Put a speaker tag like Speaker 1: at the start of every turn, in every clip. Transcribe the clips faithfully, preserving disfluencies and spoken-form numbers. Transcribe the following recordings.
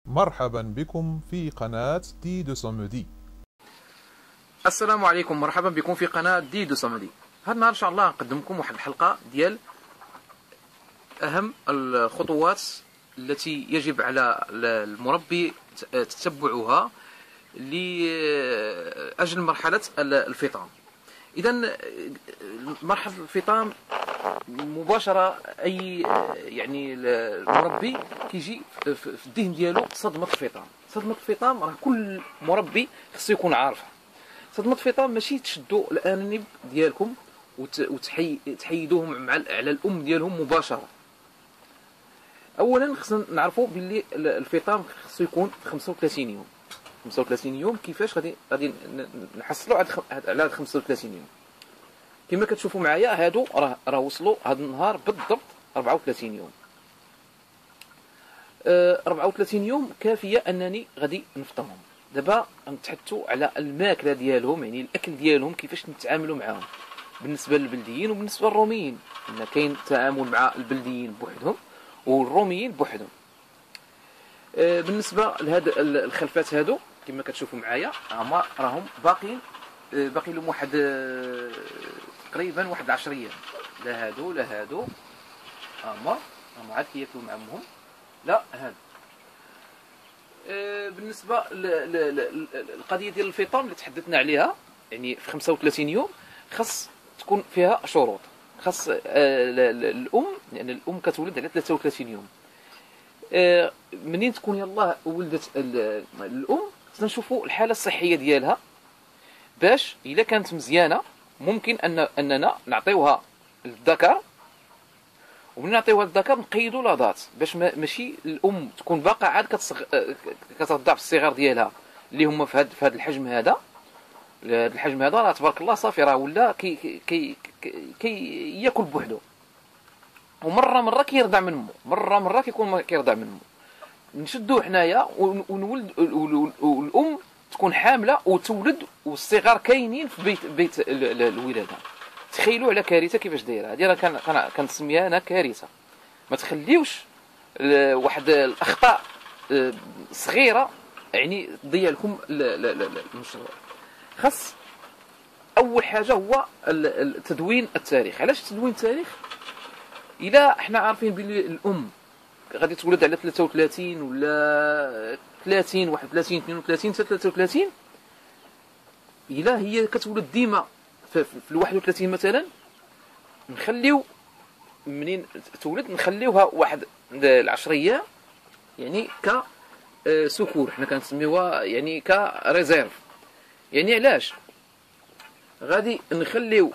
Speaker 1: مرحبا بكم في قناة دي دو سومدي.
Speaker 2: السلام عليكم، مرحبا بكم في قناة دي دو سومدي. هذا النهار ان شاء الله نقدم لكم واحد الحلقة ديال اهم الخطوات التي يجب على المربي تتبعها لاجل مرحلة الفطام. اذا مرحلة الفطام مباشرة اي يعني المربي كيجي في الذهن ديالو صدمة الفطام. صدمة الفطام راه كل مربي خصو يكون عارفها. صدمة الفطام ماشي تشدوا الانانيب ديالكم وتحيدوهم على الام ديالهم مباشرة. اولا خصنا نعرفوا باللي الفطام خصو يكون في خمسة وثلاثين يوم. خمسة وثلاثين يوم كيفاش غادي غادي نحصلوا على هاد خمسة وثلاثين يوم؟ كما كتشوفوا معايا هادو راه راه وصلوا هاد النهار بالضبط أربعة وثلاثين يوم. أه أربعة وثلاثين يوم كافيه انني غادي نفطمهم. دابا نتحدثوا على الماكله ديالهم، يعني الاكل ديالهم كيفاش نتعاملوا معاهم بالنسبه للبلديين وبالنسبه للروميين. ان كاين التعامل مع البلديين بوحدهم والروميين بوحدهم. أه بالنسبه لهاد الخلفات هادو كما كتشوفوا معايا هما راهم باقيين باقي لهم واحد تقريبا واحد عشر ايام. لا هادو لا هادو هما هما عاد كياكلوا مع امهم. لا هادو. أه بالنسبه للقضيه ديال الفطام اللي تحدثنا عليها، يعني في خمسة وثلاثين يوم خاص تكون فيها شروط. خاص أه الام، يعني الام كتولد على ثلاثة وثلاثين يوم. أه منين تكون يلاه ولدت الام خصنا نشوفوا الحاله الصحيه ديالها، باش الا كانت مزيانه ممكن ان اننا نعطيوها للذكر، ومن نعطيوها للذكر نقيدوا لاضات باش ماشي الام تكون باقا عاد كتصغ... كترضع في الصغار ديالها اللي هما في هذا في هذا الحجم هذا. هذا الحجم هذا راه تبارك الله صافي راه ولا كي كي كي, كي ياكل بوحدو، ومره مره كيرضع من امه، مره مره كيكون كيرضع من امه. نشدوه حنايا ونولد والام تكون حامله وتولد والصغار كاينين في بيت بيت الولاده. تخيلوا على كارثه كيفاش دايره هذه. راه كان كنسميها انا كارثه. ما تخليوش واحد الاخطاء صغيره يعني تضيع لكم المشروع. خاص اول حاجه هو تدوين التاريخ. علاش تدوين التاريخ؟ الا احنا عارفين بلي الام غادي تولد على ثلاثة وثلاثين ولا ثلاثين واحد وثلاثين اثنين وثلاثين ثلاثة وثلاثين، الا هي كتولد ديما في الواحد وثلاثين مثلا، نخليو منين تولد نخليوها واحد العشر ايام يعني ك سكور، حنا كنسميوها يعني كريزيرف. يعني علاش غادي نخليو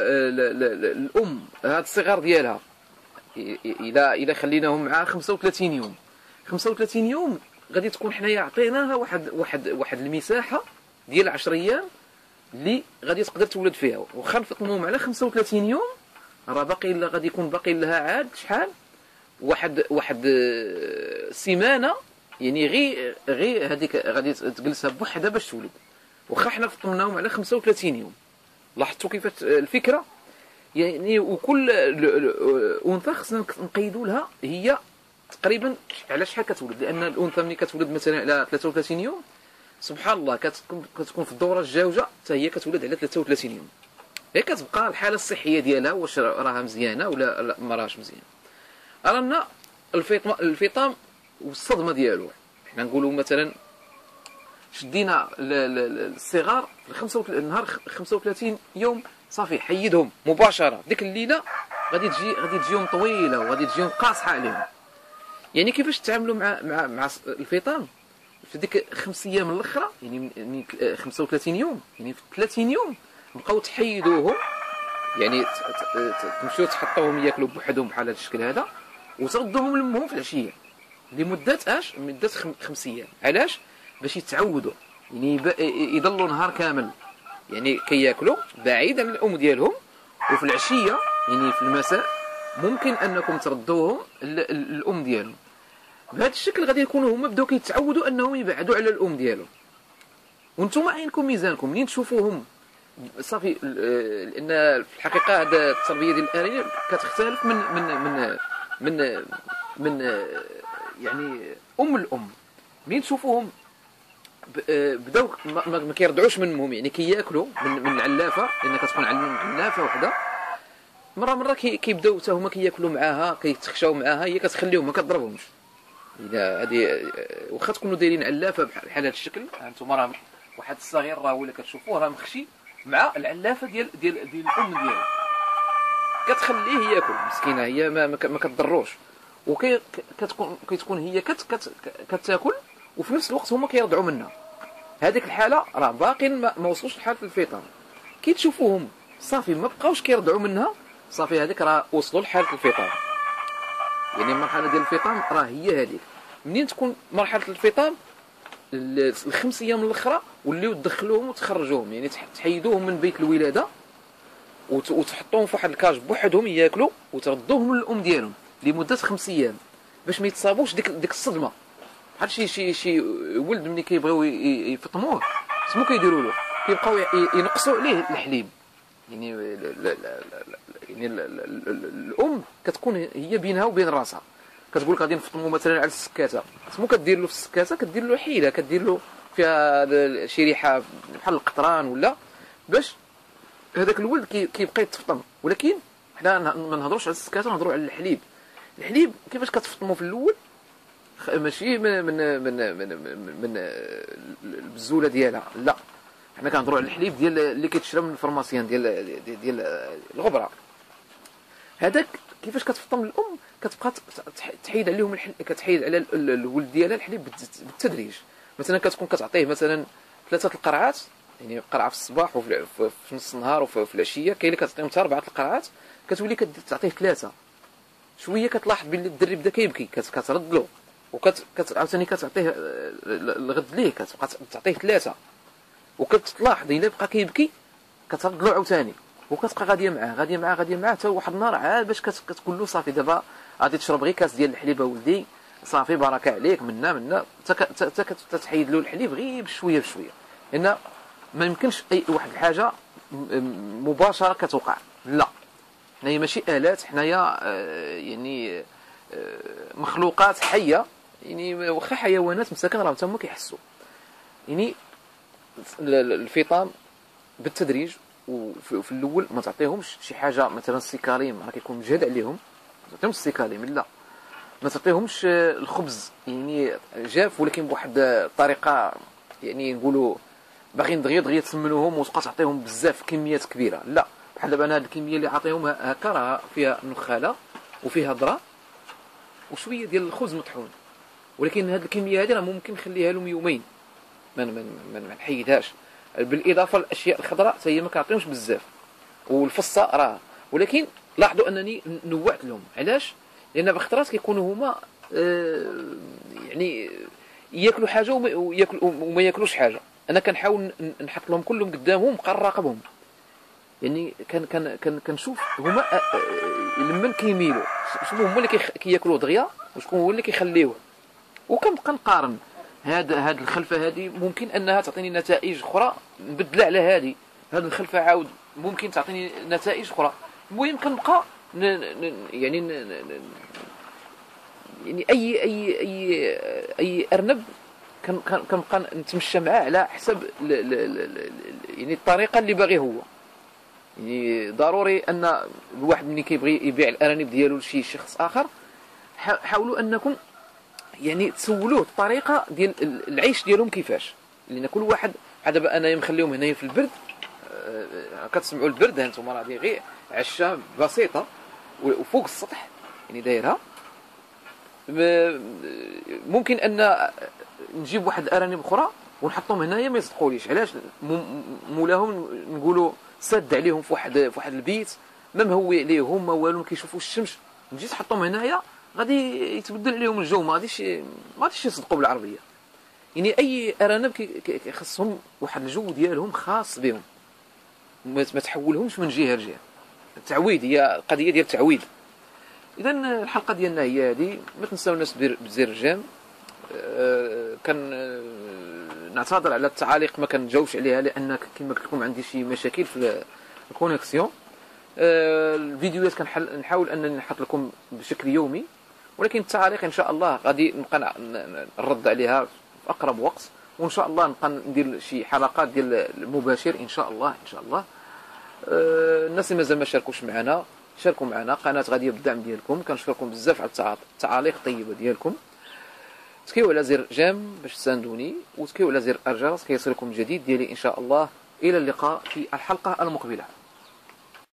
Speaker 2: الام هاد الصغار ديالها الى الى خليناهم مع خمسة وثلاثين يوم. خمسة وثلاثين يوم غادي تكون حنايا عطيناها واحد واحد واحد المساحه ديال عشر ايام اللي غادي تقدر تولد فيها. واخا نفطموهم على خمسة وثلاثين يوم راه باقي لها، غادي يكون باقي لها عاد شحال واحد واحد سيمانه، يعني غير غير هذيك غادي تجلسها بوحدها باش تولد. واخا حنا فطمناهم على خمسة وثلاثين يوم. لاحظتوا كيفاش الفكره؟ يعني وكل انثى خصنا نقيدوا لها هي تقريبا على شحال كتولد، لان الانثى ملي كتولد مثلا على ثلاثة وثلاثين يوم سبحان الله كتكون كتكون في الدوره الجوجه حتى هي كتولد على ثلاثة وثلاثين يوم. هي كتبقى الحاله الصحيه ديالها واش راها مزيانه ولا ما راهش مزيانه. رانا الفطام الفطام والصدمه ديالو، حنا نقولوا مثلا شدينا الصغار في النهار خمسة وثلاثين يوم صافي حيدهم مباشره. ديك الليله غادي تجي غادي تجيهم طويله وغادي تجيهم قاصحه عليهم. يعني كيفاش تتعاملوا مع مع مع الفطام في ديك خمس ايام الاخرى، يعني من خمسة وثلاثين يوم، يعني في ثلاثين يوم بقاو تحيدوهم، يعني تمشيو تحطوهم ياكلوا بوحدهم بحال هذا الشكل هذا، وتردوهم لامهم في العشيه لمده اش مده خمس ايام. علاش؟ باش يتعودوا، يعني يضلوا نهار كامل يعني كياكلوا بعيد عن الام ديالهم، وفي العشيه يعني في المساء ممكن انكم تردوهم الام ديالهم. بهذا الشكل غادي يكونوا هما بداو كيتعودوا انهم يبعدوا على الام ديالهم. وانتم عينكم ميزانكم منين تشوفوهم صافي. لان في الحقيقه هذا التربيه ديال الانانيه كتختلف من من من من من يعني ام الام. منين تشوفوهم بداو ما, ما كيرضعوش منهم، يعني كياكلوا من, من العلافه، لان كتكون عندهم علافه وحده، مره مره كيبداو حتى هما كياكلوا معاها، كيتخشاو معاها، هي كتخليهم ما كتضربهمش. اذا هذه واخا تكونوا دايرين علافه بحال هذا الشكل، هانتوما راه واحد الصغير راه ولا كتشوفوه راه مخشي مع العلافه ديال ديال ديال الام ديالو، كتخليه ياكل مسكينه، هي ما ما كتضروش، وكتكون كتكون هي كت كت كتاكل وفي نفس الوقت هما كيرضعوا منها. هذيك الحاله راه باقيين ما, ما وصلوش لحاله الفطام، كي تشوفوهم صافي ما بقاوش كيرضعوا منها، صافي هذيك راه وصلوا لحاله الفطام. يعني المرحله ديال الفطام راه هي هذيك. منين تكون مرحله الفطام الخمس ايام الاخرى وليو تدخلوهم وتخرجوهم، يعني تحيدوهم من بيت الولاده وتحطوهم في واحد الكاج بوحدهم ياكلوا، وتردوهم للام ديالهم لمده خمس ايام باش ما يتصابوش ديك ديك الصدمه. بحال شي شي شي ولد ملي كيبغيو يفطموه شنو كيديروا له؟ كيبقاو ينقصوا عليه الحليب. يعني لا لا لا يعني الام كتكون هي بينها وبين راسها، كتقول لك غادي نفطموا مثلا على السكاته، شنو كدير له في السكاته؟ كدير له حيله، كدير له فيها شي ريحه بحال القطران ولا، باش هذاك الولد كيبقى يتفطم. ولكن حنا ما نهضروش على السكاته، نهضروا على الحليب. الحليب كيفاش كتفطموا في الاول؟ ماشي من من من من, من البزوله ديالها، لا، حنا كنهضروا على الحليب ديال اللي كيتشرى من الفارماسيان ديال ديال, ديال الغبره. هذاك كيفاش كتفطم الام؟ كتبقى تحيد عليهم الحليب، كتحيد على الولد ديالها الحليب بالتدريج. مثلا كتكون كتعطيه مثلا ثلاثه القرعات، يعني قرعه في الصباح وفي نص النهار وفي العشيه، كاين اللي كتعطيهم حتى اربعه القرعات، كتولي كتعطيه ثلاثه. شويه كتلاحظ بلي الدري بدا كيبكي، كترد له، وكتعاوتاني كتعطيه الغد ليه، كتبقى تعطيه ثلاثه، وكتلاحظ الا بقى كيبكي كترد له عاوتاني، وكتبقى غاديه معاه غاديه معاه غاديه معاه حتى واحد النهار عاد باش كتقول له صافي دابا غادي تشرب غير كاس ديال الحليب ولدي، صافي بركه عليك، منا منا حتى كتحيد له الحليب غير بشويه بشويه. لان ما يمكنش اي واحد الحاجه مباشره كتوقع، لا، حنايا ماشي الات، حنايا يعني مخلوقات حيه، يعني واخا حيوانات مساكن راه هما كيحسوا. يعني الفطام بالتدريج، وفي الاول ما تعطيهمش شي حاجه مثلا السيكاليم راه كيكون مجهد عليهم، ما تعطيهمش السيكاليم، لا، ما تعطيهمش الخبز يعني جاف ولكن بواحد الطريقه، يعني نقولوا باغيين دغيا دغيا تسمنوهم وتبقى تعطيهم بزاف كميات كبيره، لا. بحال دابا انا هذه الكميه اللي عاطيهم هكا راه فيها نخاله وفيها ذره وشويه ديال الخبز مطحون، ولكن هذه الكميه هذه راه ممكن نخليها لهم يومين ما ما نحيدهاش، بالاضافه للاشياء الخضراء حتى هي ما كنعطيهمش بزاف، والفصه راه. ولكن لاحظوا انني نوعت لهم، علاش؟ لان بخطرات كيكونوا هما آه يعني ياكلوا حاجه وياكلوا وما ياكلوش حاجه. انا كنحاول نحط لهم كلهم قدامهم بقى نراقبهم، يعني كان كان كان كنشوف هما لمن كيميلوا، شنو هما اللي كياكلوا دغيا وشكون هو اللي كيخليوه، وكنبقى نقارن هاد هاد الخلفه هذه ممكن انها تعطيني نتائج اخرى نبدل على هذه، هاد الخلفه عاود ممكن تعطيني نتائج اخرى. المهم كنبقى يعني ن... يعني اي اي اي اي ارنب كنبقى نتمشى معاه على حسب ل... ل... ل... يعني الطريقه اللي باغي هو. يعني ضروري ان الواحد ملي كيبغي يبيع الارانب ديالو لشي شخص اخر، حاولوا انكم يعني تسولوه الطريقه ديال العيش ديالهم كيفاش، لان كل واحد دابا انايا مخليهم هنايا في البرد، كتسمعوا البرد هانتوما راه غير عشه بسيطه وفوق السطح يعني دايرها. ممكن ان نجيب واحد الارانب اخرى ونحطهم هنايا ما يصدقوليش، علاش؟ مولاهم نقولوا ساد عليهم في واحد في واحد البيت ما مهوي عليهم ما والو، ما كيشوفوش الشمس، نجي تحطهم هنايا غادي يتبدل عليهم الجو، ما غاديش ما غاديش يصدقوا بالعربيه. يعني اي ارانب كيخصهم واحد الجو ديالهم خاص بهم، ما تحولهمش من جهه لجهه. التعويد هي قضيه ديال التعويد. اذا الحلقه ديالنا هي هذه، ما تنساوناش بزر الجيم. أه كان أه نعتذر على التعاليق ما كنجاوبش عليها، لان كما قلت لكم عندي شي مشاكل في الكونيكسيون. أه الفيديوهات كنحاول انني نحط لكم بشكل يومي، ولكن التعاليق ان شاء الله غادي نبقى نرد عليها اقرب وقت، وان شاء الله نبقى ندير شي حلقات ديال المباشر ان شاء الله ان شاء الله. أه الناس اللي مازال ما شاركوش معنا شاركوا معنا، قناه غاديه بالدعم ديالكم، كنشكركم بزاف على التعاليق الطيبه ديالكم. تكيو على زر جيم باش تساندوني، وتكيو على زر الجرس كيصلكم الجديد ديالي ان شاء الله. الى اللقاء في الحلقه المقبله.